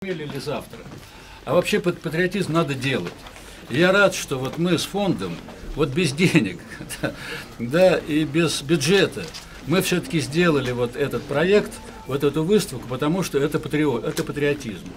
или завтра. А вообще патриотизм надо делать. И я рад, что вот мы с фондом, вот без денег, да, и без бюджета, мы все-таки сделали вот этот проект, вот эту выставку, потому что это патриотизм.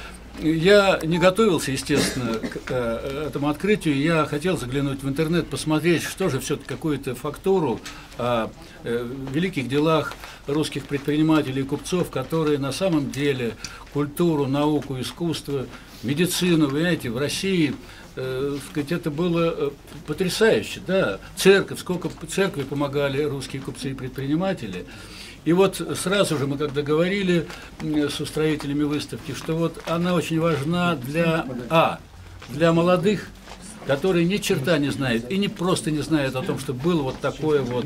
Я не готовился, естественно, к этому открытию. Я хотел заглянуть в интернет, посмотреть, что же все-таки какую-то фактуру о великих делах русских предпринимателей и купцов, которые на самом деле культуру, науку, искусство, медицину, вы знаете, в России, сказать, это было потрясающе, да, церковь, сколько церкви помогали русские купцы и предприниматели. И вот сразу же мы когда говорили с устроителями выставки, что вот она очень важна для молодых, которые ни черта не знают и не просто не знают о том, что было вот такое вот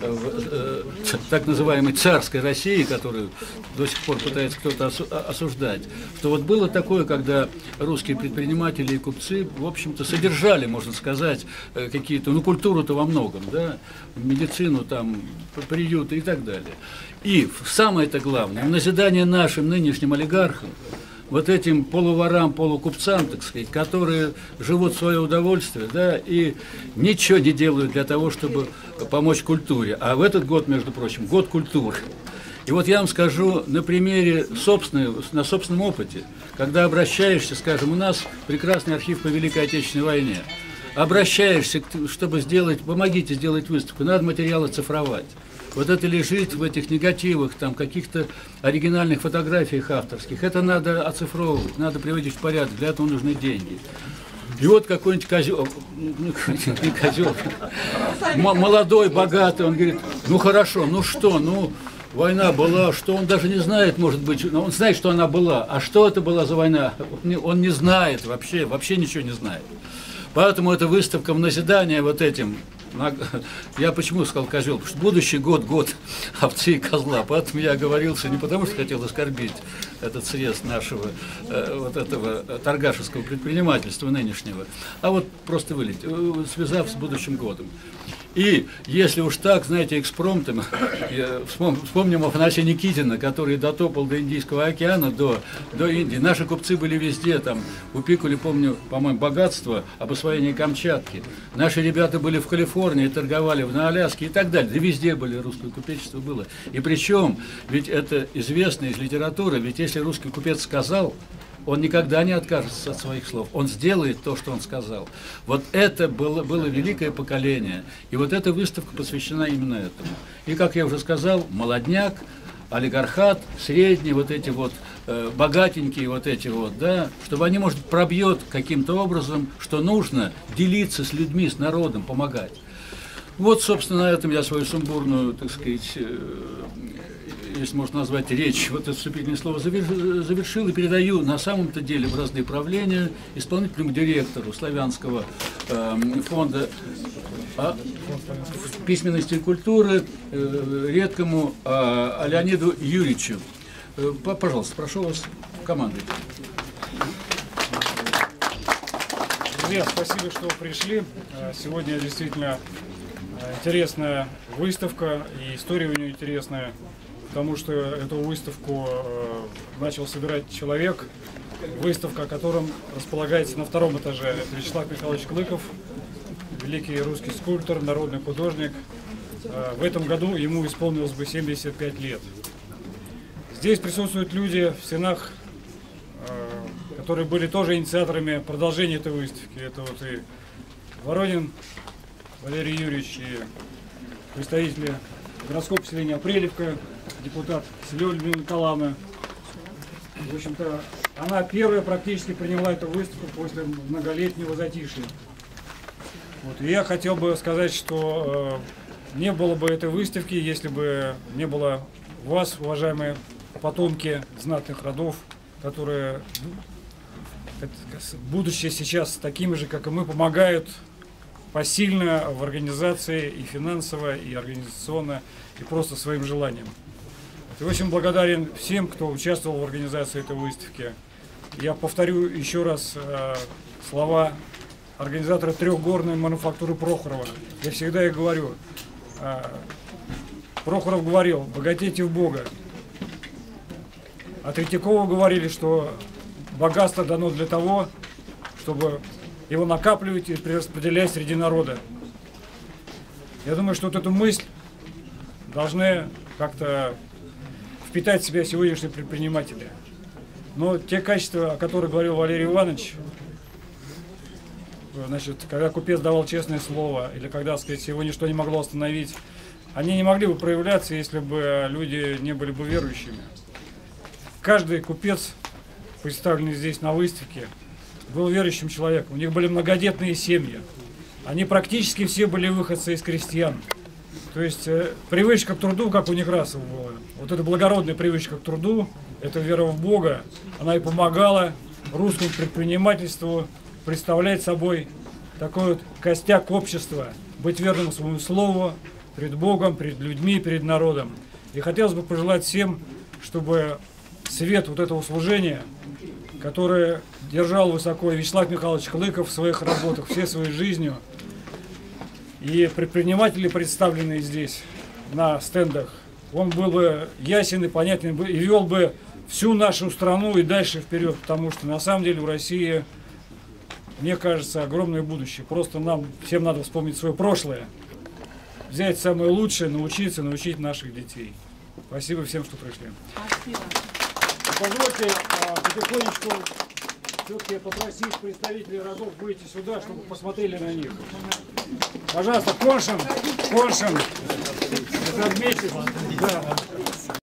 так называемой царской России, которую до сих пор пытается кто-то осуждать, что вот было такое, когда русские предприниматели и купцы, в общем-то, содержали, можно сказать, какие-то, ну, культуру-то во многом, да, медицину, там, приюты и так далее. И самое-то главное, в назидание нашим нынешним олигархам, вот этим полуворам, полукупцам, так сказать, которые живут в свое удовольствие, да, и ничего не делают для того, чтобы помочь культуре. А в этот год, между прочим, год культуры. И вот я вам скажу на примере на собственном опыте, когда обращаешься, скажем, у нас прекрасный архив по Великой Отечественной войне, обращаешься, чтобы сделать, помогите сделать выставку, надо материалы цифровать. Вот это лежит в этих негативах, там, каких-то оригинальных фотографиях авторских. Это надо оцифровывать, надо приводить в порядок, для этого нужны деньги. И вот какой-нибудь козел, не козел, молодой, богатый, он говорит, ну хорошо, ну что, ну война была, что он даже не знает, может быть, он знает, что она была, а что это была за война, он не знает вообще ничего не знает. Поэтому эта выставка в назидание вот этим. Я почему сказал козел? Потому что будущий год овцы и козла. Поэтому я оговорился не потому, что хотел оскорбить этот срез нашего вот этого торгашеского предпринимательства нынешнего, а вот просто связав с будущим годом. И если уж так, знаете, экспромтом, вспомним Афанасия Никитина, который дотопал до Индийского океана, до Индии. Наши купцы были везде, там, у Пикули, помню, по-моему, богатство об освоении Камчатки. Наши ребята были в Калифорнии, торговали на Аляске и так далее. Да везде были, русское купечество было. И причем, ведь это известно из литературы, ведь если русский купец сказал, он никогда не откажется от своих слов. Он сделает то, что он сказал. Вот это было великое поколение. И вот эта выставка посвящена именно этому. И, как я уже сказал, молодняк, олигархат, средний, вот эти вот богатенькие, вот эти вот, да, чтобы они, может, пробьет каким-то образом, что нужно делиться с людьми, с народом, помогать. Вот, собственно, на этом я свою сумбурную, так сказать, если можно назвать речь, вот это вступительное слово завершил и передаю на самом-то деле в разные правления исполнительному директору Славянского фонда письменности и культуры редкому Леониду Юрьевичу. Пожалуйста, прошу вас в команду. Друзья, спасибо, что пришли. Сегодня действительно интересная выставка, и история у нее интересная, потому что эту выставку начал собирать человек, выставка, о котором располагается на втором этаже. Это Вячеслав Михайлович Клыков, великий русский скульптор, народный художник. В этом году ему исполнилось бы 75 лет. Здесь присутствуют люди в стенах, которые были тоже инициаторами продолжения этой выставки. Это вот и Воронин Валерий Юрьевич, и представители городского поселения Апрелевка, депутат Селева Людмила Николаевна. В общем-то, она первая практически приняла эту выставку после многолетнего затишья. Вот. И я хотел бы сказать, что не было бы этой выставки, если бы не было вас, уважаемые потомки знатных родов, которые, будучи сейчас такими же, как и мы, помогают посильно в организации и финансово, и организационно, и просто своим желанием. И очень благодарен всем, кто участвовал в организации этой выставки. Я повторю еще раз слова организатора трехгорной мануфактуры Прохорова. Я всегда и говорю, Прохоров говорил, богатейте в Бога. А Третьякова говорили, что богатство дано для того, чтобы его накапливать и перераспределять среди народа. Я думаю, что вот эту мысль должны как-то впитать в себя сегодняшние предприниматели. Но те качества, о которых говорил Валерий Иванович, значит, когда купец давал честное слово, или когда, так сказать, его ничто не могло остановить, они не могли бы проявляться, если бы люди не были бы верующими. Каждый купец, представленный здесь на выставке, был верующим человеком. У них были многодетные семьи. Они практически все были выходцы из крестьян. То есть привычка к труду, как у Некрасова была. Вот эта благородная привычка к труду, эта вера в Бога, она и помогала русскому предпринимательству представлять собой такой вот костяк общества, быть верным своему слову перед Богом, перед людьми, перед народом. И хотелось бы пожелать всем, чтобы свет вот этого служения, которое держал высоко Вячеслав Михайлович Хлыков в своих работах, всей своей жизнью, и предприниматели, представленные здесь на стендах, он был бы ясен и понятен, и вел бы всю нашу страну и дальше вперед, потому что на самом деле у России, мне кажется, огромное будущее. Просто нам всем надо вспомнить свое прошлое, взять самое лучшее, научить наших детей. Спасибо всем, что пришли. Спасибо. Позвольте потихонечку все-таки попросить представителей родов выйти сюда, чтобы посмотрели на них. Пожалуйста, Коншин, это вместе. Да.